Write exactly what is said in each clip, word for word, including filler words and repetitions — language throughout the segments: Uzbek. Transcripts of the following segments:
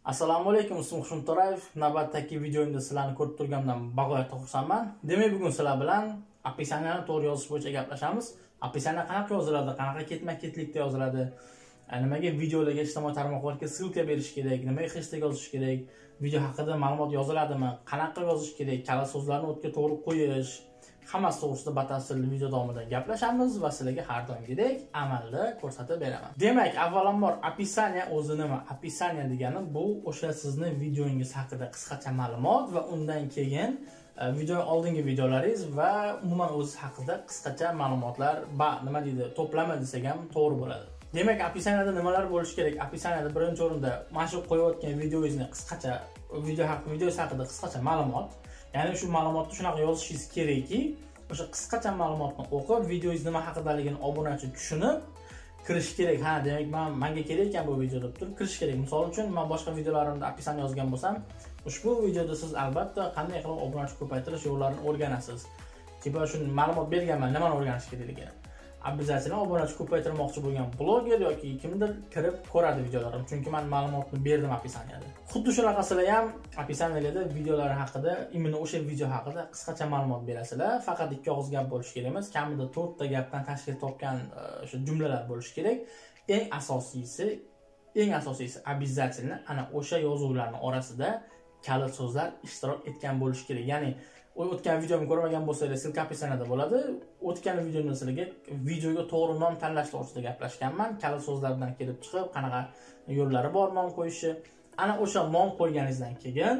Assalomu alaykum, ismim Xushnud To'rayev. Navbatdagi videomda sizlarni ko'rib turganimdan bag'oyatda xursandman. Demak, bugun sizlar bilan opisaniyani to'g'ri yozish bo'yicha gaplashamiz. Opisaniya qanaqa yoziladi, qanaqa ketma-ketlikda yoziladi, nimaga videolarga, ijtimoiy tarmoqlarga silka berish kerak, nimaga hashtag yozish kerak, video haqida ma'lumot yoziladimi, qanaqa yozish kerak, kalit so'zlarni o'tga to'g'ri qo'yish, hammasi to'g'risida batafsil video davomida gaplashamiz va sizlarga har doimgidek amalda ko'rsatib beraman. Demak, avvalambor opisaniya o'zi nima? Opisaniya degani bu o'sha sizni videongiz haqida qisqacha ma'lumot va undan keyin video oldingi videolaringiz va umuman o'zi haqida qisqacha ma'lumotlar, ba nima deydi, to'plama desak ham to'g'ri bo'ladi. Demak, opisaniyada nimalar bo'lishi kerak? Opisaniyada birinchi o'rinda mana shu qo'yayotgan videongizni qisqacha video haqida, videosi haqida qisqacha ma'lumot. Ya'ni shu ma'lumotni shunaqa yozishingiz kerakki, o'sha qisqacha ma'lumotni o'qib, videongiz nima haqidaligini obunachi tushunib kirish kerak. Ha, demak, men menga kerak ekan bu video deb turib kirish kerak. Misol uchun, men boshqa videolarimda opisaniya yozgan bo'lsam, ushbu videoda siz albatta qanday qilib obunachi ko'paytirish yo'llarini o'rganasiz. Chunki shu ma'lumot berganman, nimani o'rganish kerakligini. Обязательно obunachi ko'paytirmoqchi bo'lgan bloger yoki kimdir kirib ko'radi videolarim. Chunki men ma'lumotni berdim opisaniyada. Xuddi shunaqasizlar ham opisaniyalarda videolar haqida, imенно o'sha video haqida qisqacha ma'lumot berasizlar. Faqat ikki og'iz gap bo'lishi kerak emas, kamida to'rt ta gapdan tashkil topgan o'sha jumlalar bo'lishi kerak. Eng asosiysi, eng asosiysi обязательно ana o'sha yozuvlarning orasida kalit so'zlar ishtirok etgan bo'lishi kerak. Ya'ni o'tgan videomni ko'rmagan bo'lsangiz, silka opisaniyada bo'ladi. O'tgan videomda sizlarga videoga to'g'ri nom tanlash to'g'risida gaplashganman. Kalit so'zlardan kelib chiqib, qanaqa yo'llari bor nom qo'yishi. Ana o'sha nom qo'yganingizdan keyin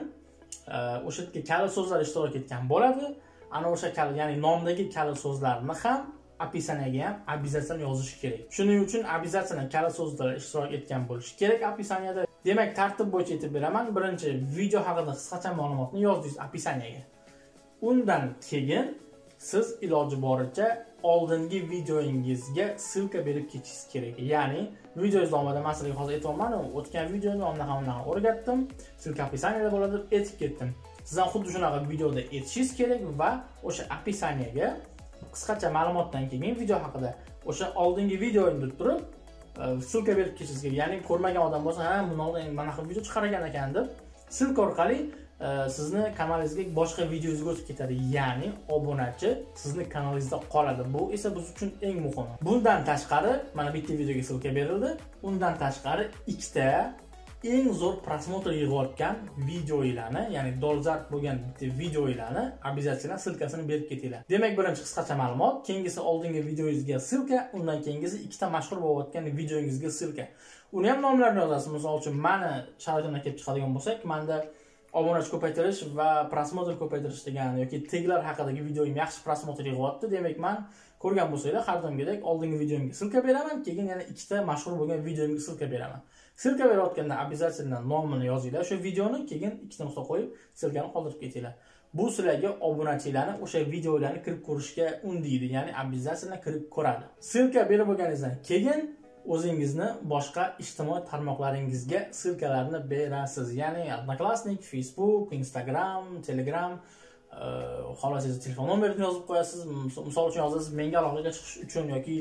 o'sha yerga kalit so'zlar ishtirok etgan bo'ladi. Ana o'sha kalit, ya'ni nomdagi kalit so'zlarni ham opisaniyaga ham обязательно yozish kerak. Shuning uchun обязательно kalit so'zlar ishtirok etgan bo'lishi kerak opisaniyada. Demak, tartib bo'yicha aytib beraman. Birinchi, video haqida qisqacha ma'lumotni yozdingiz opisaniyaga. Undan keyin siz iloji boricha oldingi videoingizga silka berib ketishingiz kerak. Ya'ni video davomida men sizlarga hozir aytayapman, o'tgan videoni ondan ham o'rgatdim. Silka opisaniyada bo'ladi, aytib ketdim. Siz ham xuddi shunaqa videoda aytishingiz kerak va o'sha opisaniyaga qisqacha ma'lumotdan keyin video haqida o'sha oldingi videoni deb turib silka berib ketishingiz kerak. Ya'ni ko'rmagan odam bo'lsa, ha, buni oldin mana shu video chiqargan ekan deb silka orqali sizni kanalingizga boshqa videoga o'tib ketadi. Ya'ni obunachi sizni kanalingizda qoladi. Bu esa biz uchun eng muhimi. Bundan tashqari, mana bitta videoga silka berildi. Undan tashqari ikkita eng zo'r prosmotr yig'ayotgan videolarni, ya'ni dolzarb bo'lgan bitta videolarni обязательно silkasini berib ketinglar. Demak, birinchi qisqacha ma'lumot, keyingisi oldingi videoingizga silka, undan keyingisi ikkita mashhur bo'layotgan videoingizga silka. Uni ham nomlarini yozasiz. Misol uchun, meni sharatimdan kelib chiqadigan bo'lsak, menda obunachi ko'paytirish va prosmotr ko'paytirish degan yoki teglar haqidagi videoim yaxshi prosmotr yig'yapti. Demak, men ko'rgan bo'lsanglar, har doimgidek oldingi videomga silka beraman, keyin yana ikkita mashhur bo'lgan videomga silka beraman. Silka berayotganda обязательно nomini yozinglar o'sha videoni, keyin ikkita nuqta qo'yib silkani qoldirib ketinglar. Bu sizlarga obunachilarni o'sha videolarni kirib ko'rishga undaydi, ya'ni обязательно kirib ko'radi. Silka berib bo'lganingizdan keyin o'zingizni boshqa ijtimoiy tarmoqlaringizga silkalarni berasiz. Ya'ni Odnoklassnik, Facebook, Instagram, Telegram, xohlasangiz telefon nomerini yozib qo'yasiz. Misol uchun yozasiz, menga aloqaga chiqish uchun yoki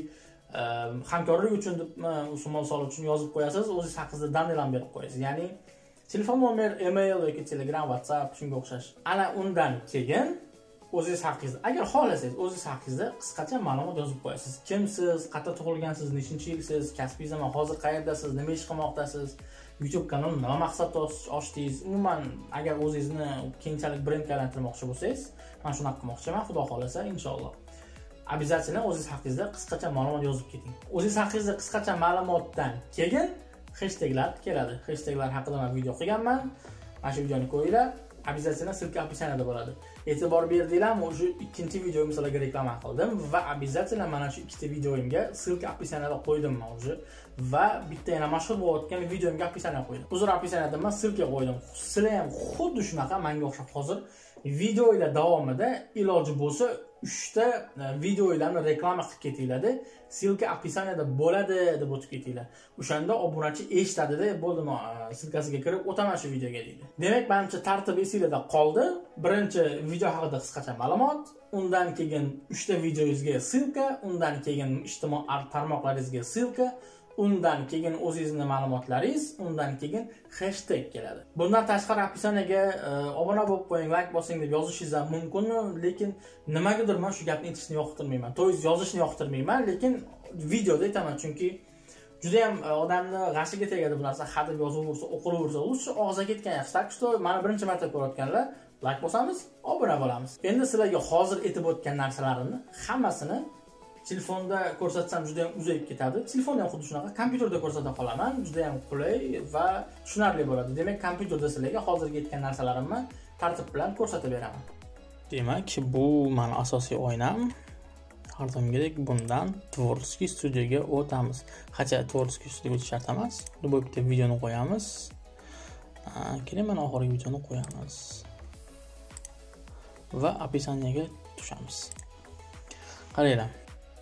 hamkorlik uchun deb misol uchun yozib qo'yasiz, o'zingiz haqingizda daniylarni berib qo'yasiz. Ya'ni telefon nomer, email yoki Telegram, WhatsApp shunga o'xshash. Ana undan keyin o'zingiz haqingizda, agar xohlasangiz, o'zingiz haqingizda qisqacha ma'lumot yozib qo'yasiz. Kimsiz, qayerda tug'ilgansiz, nechinchi yilsiz, kasbingiz nima, hozir qayerdasiz, nima ish qilmoqdasiz, YouTube kanalini nima maqsadda ochdingiz. Umuman, agar o'zingizni keyinchalik brendga aylantirmoqchi bo'lsangiz, men shunaqa qilmoqchiman, xudo xolasa, inshaalloh. Обязательно o'zingiz haqingizda qisqacha ma'lumot yozib keting. O'zingiz haqingizda qisqacha ma'lumotdan keyin hashtaglar keladi. Hashtaglar haqida men video qilganman. Mana shu videoni qo'yinglar. Обязательно silka opisaniyada bo'ladi. E'tibor berdinglarmi? O'sha ikkinchi videomni sizlarga reklama qildim va обязательно mana shu ikkita videoimga silka opisaniyada qo'ydim men o'zi va bitta yana mashhur bo'layotgan videomga opisaniya qo'ydim. Uzr, opisaniyada men silka qo'ydim. Sizlar ham xuddi shunaqa menga o'xshab hozir videolar davomida iloji bo'lsa uchta videolarni reklama qilib ketinglar-da, silka opisaniyada bo'ladi deb o'tib ketinglar. O'shanda obunachi eshitadi-da, bo'ldimi, silkasiga kirib o'taman shu videoga deydi. Demak, menimcha tartib esingizda qoldi. Birinchi video haqida qisqacha ma'lumot, undan keyin uchta videoingizga silka, undan keyin ijtimoiy tarmoqlaringizga silka, undan keyin o'zingizning ma'lumotlaringiz, undan keyin hashtag keladi. Bundan tashqari opisiyaga obuna bo'lib qo'ying, like bosing deb yozishingiz ham mumkin, lekin nimagadir men shu gapni aytishni yoqtirmayman. To'g'ri, yozishni yoqtirmayman, lekin videoda aytaman, chunki juda ham odamni g'ashiga tegadi bu narsa. Hadeb yozaversa, o'qilaversa, lutfi og'ziga ketgan yaxshi. Tak что mana birinchi marta ko'rayotganlar like bosamiz, obuna bo'lamiz. Endi sizlarga hozir aytib o'tgan narsalarimni hammasini telefonda ko'rsatsam juda ham uzayib ketadi. Telefonda ham xuddi shunaqa, kompyuterda ko'rsata qolaman, juda ham qulay va tushunarli bo'ladi. Demak, kompyuterda sizlarga hozirgi aytgan narsalarimni tartib bilan ko'rsatib beraman. Demak, bu mana asosiy oynam. Har doimgidek bundan Tvorskiy studiyoga o'tamiz. Hacha Tvorskiy studiyoga o'tish shart emas. Bu bitta videoni qo'yamiz. Keyin mana oxirgi videoni qo'yamiz. Va opisiyaga tushamiz. Qaranglar.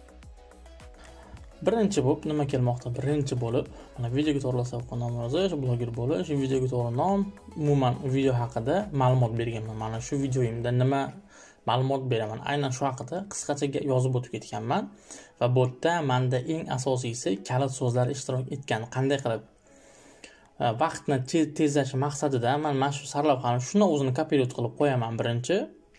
Birinchi bo'lib nima kelmoqda? Birinchi bo'lib, mana videoga to'g'ri savqo nom yozish, bloger bo'lish, videoga to'g'ri nom, umuman video haqida ma'lumot berganman. Mana shu videoyimda nima ma'lumot beraman. Aynan shu haqida qisqacha yozib o'tib ketganman va bu yerda menda eng asosiysi kalit so'zlar ishtirok etgan. Qanday qilib vaqtni tezlash maqsadida men mana shu sarlavhani shuni o'zini kopiyot qilib qo'yaman birinchi.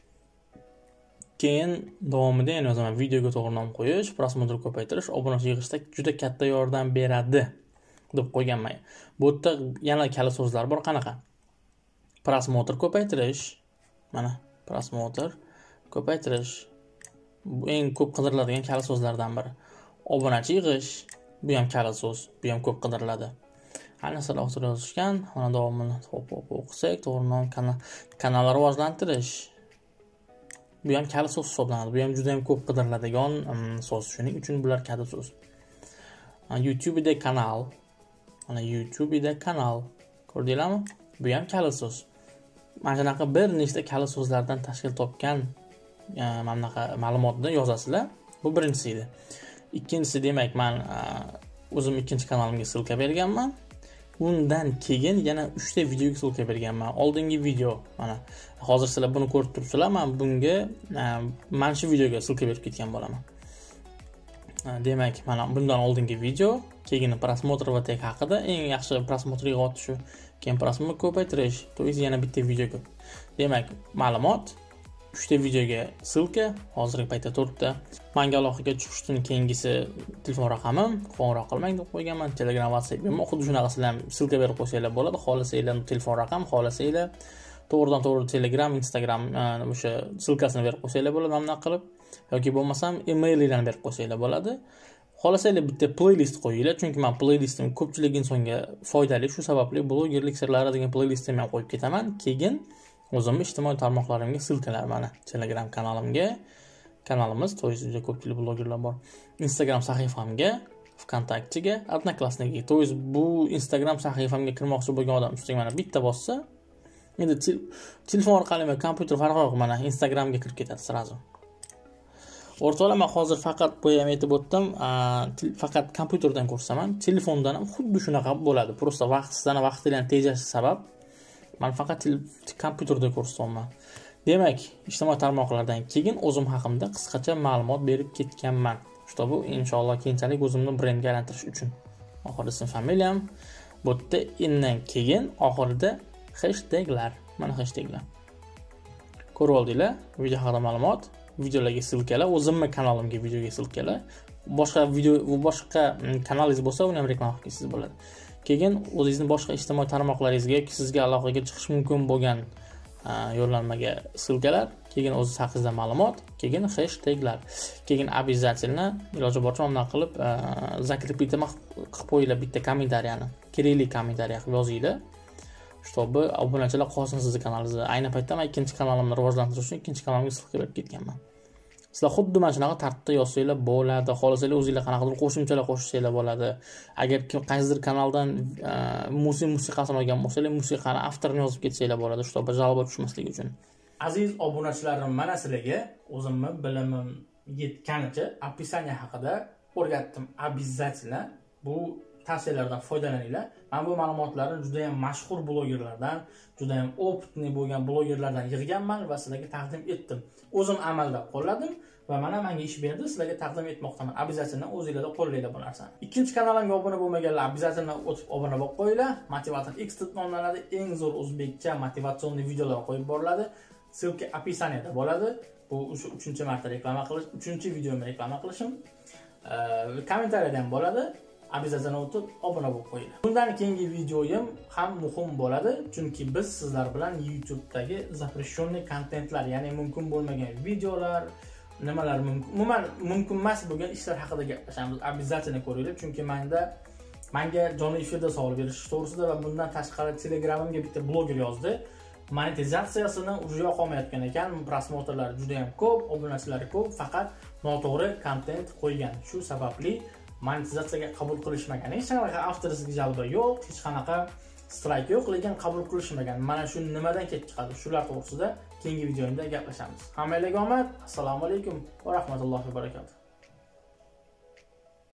Keyin davomida yana yozaman videoga to'g'ri nom qo'yish, prosmotr ko'paytirish, obunachi yig'ishda juda katta yordam beradi deb qo'yganman. Bu yerda yana kalit so'zlar bor, qanaqa? Prosmotr ko'paytirish, mana prosmotr ko'paytirish bu eng ko'p qidiriladigan kalit so'zlardan biri. Obunachi yig'ish, bu ham kalit so'z, bu ham ko'p qidiriladi. Ayniqsa o'tirib yozishgan, mana davomini hop-hop o'qisak, to'g'ri nom kanalni rivojlantirish. Bu ham kalit so'z hisoblanadi. Bu ham juda ham ko'p qidiriladigan so'z. Shuning uchun bular kalit so'z. YouTube'da kanal. Mana YouTube'da kanal. Ko'rdinglarmi? Bu ham kalit so'z. Mana shunaqa bir nechta kalit so'zlardan tashkil topgan mana bunaqa ma'lumotni yozasizlar. Bu birinchisi edi. Ikkinchisi, demak, men o'zim ikkinchi kanalimga silka berganman. Undan keyin yana uchta videoga silka berganman. Oldingi video, mana hozir sizlar buni ko'rib turibsizlar, men bunga mana shu videoga silka berib ketgan bo'laman. Demak, mana bundan oldingi video, keyin prosmotr va tag haqida, eng yaxshi prosmotr yig'oti shu, keyin prosmotr ko'paytirish, to есть yana bitta videoga. Demak, ma'lumot uchta videoga silka, hozirgi paytda to'rtta. Menga aloqaga chiqish uchun keyingisi telefon raqamim, qo'ng'iroq qilmang deb qo'yganman. Telegram, WhatsApp, men xuddi shunaqa sizlar silka berib qo'ysanglar bo'ladi. Xohlasanglar telefon raqam, xohlasanglar to'g'ridan to'g'ri Telegram, Instagram o'sha silkasini berib qo'ysanglar bo'ladi, mana bunaqa qilib, yoki bo'lmasam emailinglarni berib qo'ysanglar bo'ladi. Xohlasanglar bitta playlist qo'yinglar, chunki men playlistim ko'pchilik insonga foydali, shu sababli blogerlik sirlari degan playlistimni ham qo'yib ketaman. Keyin o'zimning ijtimoiy tarmoqlarimga silkalar, mana Telegram kanalimga, kanalimiz, to есть juda ko'pchilik blogerlar bor. Instagram sahifamga, VKontakte'ga, Odnoklassnikga. To есть bu Instagram sahifamga kirmoqchi bo'lgan odam ustiga mana bitta bossa, endi telefon orqali va kompyuter farqi yo'q, mana Instagramga kirib ketadi sразу. O'rtalama hozir faqat bu ham aytib o'tdim, faqat kompyuterdan ko'rsaman, telefondan ham xuddi shunaqa bo'ladi. Prosta vaqt sizdan vaqtlarni tejashi sabab men faqat kompyuterda ko'rsatyapman. Demak, ijtimoiy tarmoqlardan keyin o'zim haqimda qisqacha ma'lumot berib ketganman. Shu bu inshaalloh keyinchalik o'zimni brendga aylantirish uchun. Oxirida ism, familiyam, bu yerda undan keyin oxirida hashtaglar. Mana hashtaglar. Ko'rib oldinglar, video haqida ma'lumot, videolarga silkalar, o'zimning kanalimga videoga silkalar. Boshqa video va boshqa kanalingiz bo'lsa, uni ham reklama qilsangiz bo'ladi. Keyin o'zingizning boshqa ijtimoiy tarmoqlaringizga yoki sizga aloqaga chiqish mumkin bo'lgan yo'llanmaga silkalar, keyin o'z haqingizda ma'lumot, keyin hashtaglar, keyin обязательно iloji boricha mana qilib zakreplita qilib qo'yinglar bitta kommentariyani, kerakli kommentariy qilib yozinglar. Чтобы obunachilar qolsin sizning kanalingizda. Ayni paytda men ikkinchi kanalimni rivojlantirish uchun ikkinchi kanalimga silka berib ketganman. Sizlar xuddi mana shunaqa tartibda yozsanglar bo'ladi. Xohlasanglar o'zingizlar qanaqadir qo'shimchalar qo'shsanglar bo'ladi. Agar qaysidir kanaldan musiqa musiqasini olgan bo'lsanglar, musiqani avtorini yozib ketsanglar bo'ladi, чтобы жалоба tushmasligi uchun. Aziz obunachilarim, mana sizlarga o'zimning bilimim yetganicha opisiya haqida o'rgatdim. Обязательно bu tavsiyalardan foydalaninglar. Men bu ma'lumotlarni juda ham mashhur blogerlardan, juda ham opitniy bo'lgan blogerlardan yig'ganman va sizlarga taqdim etdim. O'zim amalda qo'lladim va mana menga ish berdi, sizlarga taqdim etmoqdaman. Обязательно o'zingizlar qo'llaylar bu narsani. Ikkinchi kanalimga obuna bo'lmaganlar обязательно o'tib obuna bo'lib qo'yinglar. Motivator X deb nomlanadi. Eng zo'r o'zbekcha motivatsion videolar qo'yib boriladi. Ссылка описаниеda bo'ladi. Bu uchinchi marta reklama qilish, uchinchi videomni reklama qilishim. Kommentariyada ham bo'ladi. Обязательно o'tib obuna bo'lib qo'yinglar. Bundan keyingi videoyim ham muhim bo'ladi, chunki biz sizlar bilan YouTube'dagi запрещенный kontentlar, ya'ni mumkin bo'lmagan videolar, nimalar mumkin, umuman mumkin emas bo'lgan ishlar haqida gaplashamiz. Обязательно ko'ringlar, chunki menda menga jonli efirda savol berish to'g'risida va bundan tashqari Telegramimga bitta bloger yozdi. Monetizatsiyasini uje yoqolmayotgan ekan, prosmotrlari juda ham ko'p, obunachilari ko'p, faqat noto'g'ri kontent qo'ygan. Shu sababli monetizatsiyaga qabul qilishmagan. Hech qanaqa avtorskiy jalba yo'q, hech qanaqa strayk yo'q, lekin qabul qilishmagan. Mana shu nimadan kelib chiqadi? Shular to'g'risida keyingi videomda gaplashamiz. Hammalarga omad. Assalomu alaykum va rahmatullohi va barakatuh.